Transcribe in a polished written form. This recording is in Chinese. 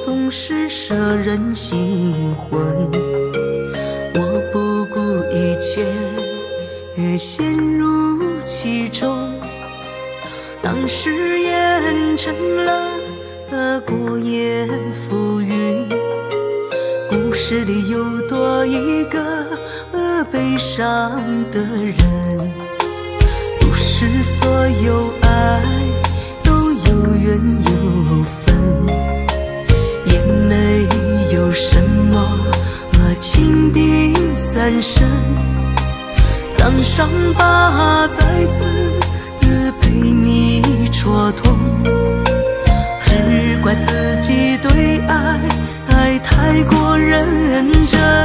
总是摄人心魂。我不顾一切，陷入其中，当誓言成了过眼浮云。故事里有多一个悲伤的人，不是所有爱都有缘有分，也没有什么情定三生。当伤疤再次被你戳痛，只怪自己对爱太过认真。